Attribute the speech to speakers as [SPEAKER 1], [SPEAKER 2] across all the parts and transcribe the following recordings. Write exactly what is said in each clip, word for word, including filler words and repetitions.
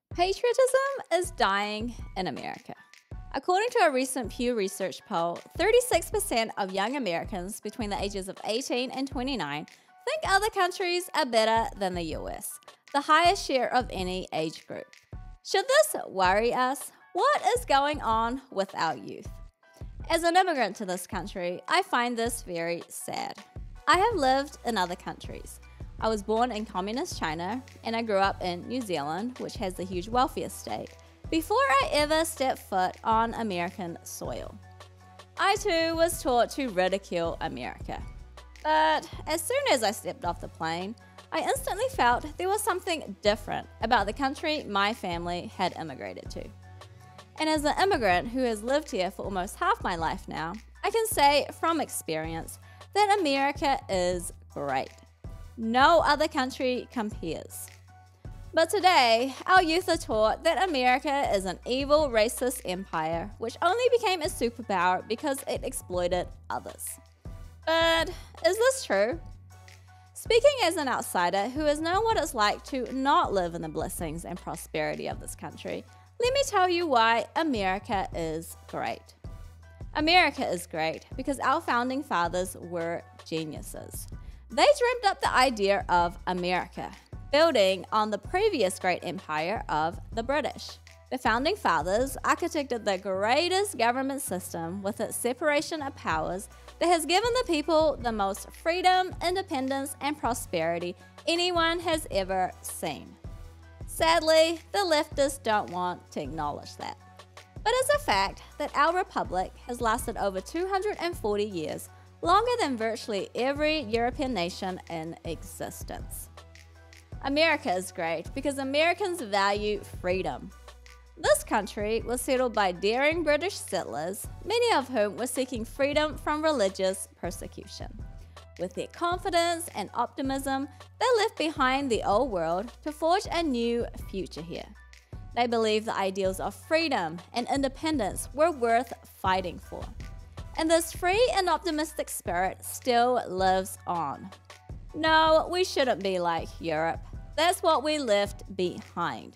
[SPEAKER 1] Patriotism is dying in America. According to a recent Pew Research poll, thirty-six percent of young Americans between the ages of eighteen and twenty-nine think other countries are better than the U S, the highest share of any age group. Should this worry us? What is going on with our youth? As an immigrant to this country, I find this very sad. I have lived in other countries. I was born in communist China, and I grew up in New Zealand, which has the huge welfare state, before I ever stepped foot on American soil. I too was taught to ridicule America. But as soon as I stepped off the plane, I instantly felt there was something different about the country my family had immigrated to. And as an immigrant who has lived here for almost half my life now, I can say from experience that America is great. No other country compares. But today, our youth are taught that America is an evil, racist empire which only became a superpower because it exploited others. But is this true? Speaking as an outsider who has known what it's like to not live in the blessings and prosperity of this country, let me tell you why America is great. America is great because our founding fathers were geniuses. They dreamed up the idea of America, building on the previous great empire of the British. The founding fathers architected the greatest government system with its separation of powers that has given the people the most freedom, independence, and prosperity anyone has ever seen. Sadly, the leftists don't want to acknowledge that. But it's a fact that our republic has lasted over two hundred forty years, longer than virtually every European nation in existence. America is great because Americans value freedom. This country was settled by daring British settlers, many of whom were seeking freedom from religious persecution. With their confidence and optimism, they left behind the old world to forge a new future here. They believed the ideals of freedom and independence were worth fighting for. And this free and optimistic spirit still lives on. No, we shouldn't be like Europe. That's what we left behind.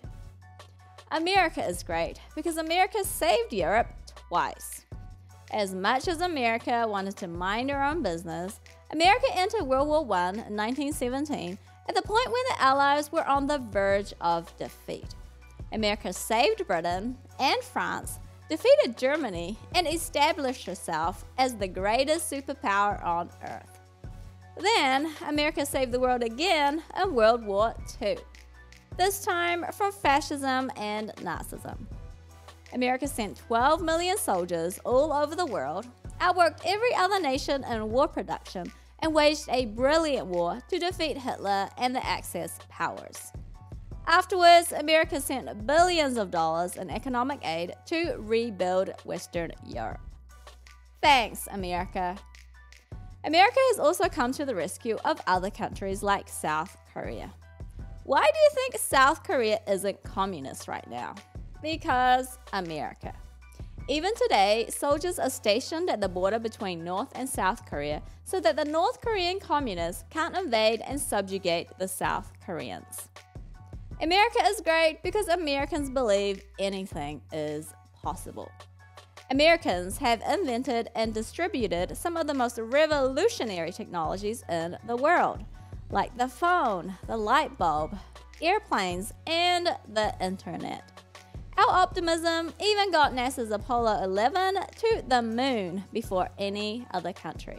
[SPEAKER 1] America is great because America saved Europe twice. As much as America wanted to mind her own business, America entered World War One in nineteen seventeen at the point when the Allies were on the verge of defeat. America saved Britain and France, defeated Germany, and established herself as the greatest superpower on Earth. Then, America saved the world again in World War Two, this time from fascism and Nazism. America sent twelve million soldiers all over the world, outworked every other nation in war production, and waged a brilliant war to defeat Hitler and the Axis powers. Afterwards, America sent billions of dollars in economic aid to rebuild Western Europe. Thanks, America. America has also come to the rescue of other countries like South Korea. Why do you think South Korea isn't communist right now? Because America. Even today, soldiers are stationed at the border between North and South Korea so that the North Korean communists can't invade and subjugate the South Koreans. America is great because Americans believe anything is possible. Americans have invented and distributed some of the most revolutionary technologies in the world, like the phone, the light bulb, airplanes, and the internet. Our optimism even got NASA's Apollo eleven to the moon before any other country.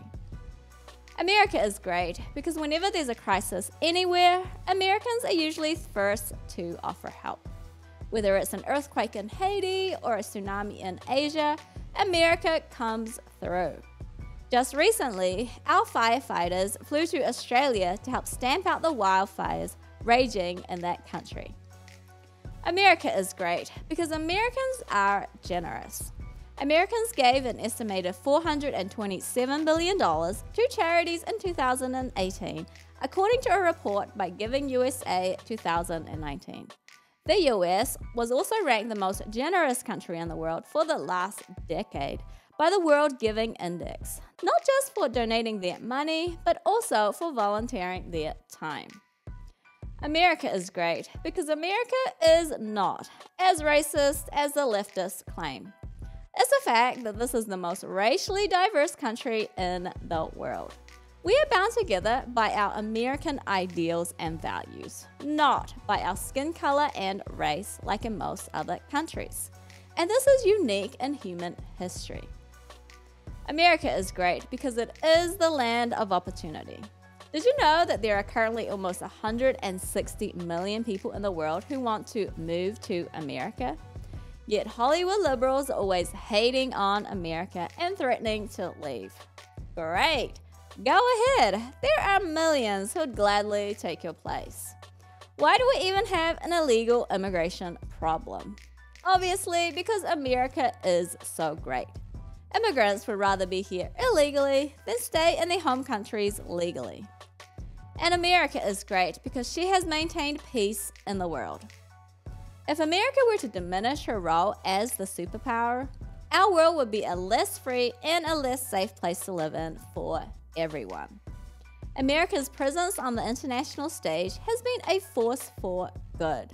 [SPEAKER 1] America is great because whenever there's a crisis anywhere, Americans are usually first to offer help. Whether it's an earthquake in Haiti or a tsunami in Asia, America comes through. Just recently, our firefighters flew to Australia to help stamp out the wildfires raging in that country. America is great because Americans are generous. Americans gave an estimated four hundred twenty-seven billion dollars to charities in two thousand eighteen, according to a report by Giving U S A twenty nineteen. The U S was also ranked the most generous country in the world for the last decade by the World Giving Index, not just for donating their money, but also for volunteering their time. America is great because America is not as racist as the leftists claim. It's a fact that this is the most racially diverse country in the world. We are bound together by our American ideals and values, not by our skin color and race like in most other countries. And this is unique in human history. America is great because it is the land of opportunity. Did you know that there are currently almost one hundred sixty million people in the world who want to move to America? Yet Hollywood liberals are always hating on America and threatening to leave. Great! Go ahead! There are millions who'd gladly take your place. Why do we even have an illegal immigration problem? Obviously, because America is so great. Immigrants would rather be here illegally than stay in their home countries legally. And America is great because she has maintained peace in the world. If America were to diminish her role as the superpower, our world would be a less free and a less safe place to live in for everyone. America's presence on the international stage has been a force for good.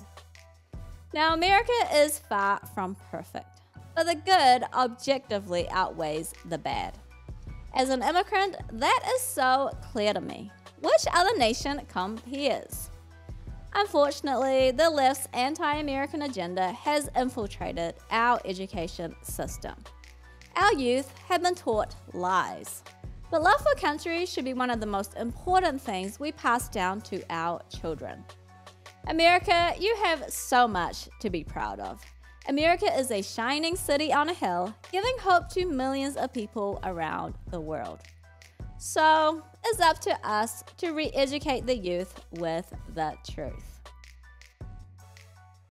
[SPEAKER 1] Now, America is far from perfect, but the good objectively outweighs the bad. As an immigrant, that is so clear to me. Which other nation compares? Unfortunately, the left's anti-American agenda has infiltrated our education system. Our youth have been taught lies. But love for country should be one of the most important things we pass down to our children. America, you have so much to be proud of. America is a shining city on a hill, giving hope to millions of people around the world. So, it's up to us to re-educate the youth with the truth.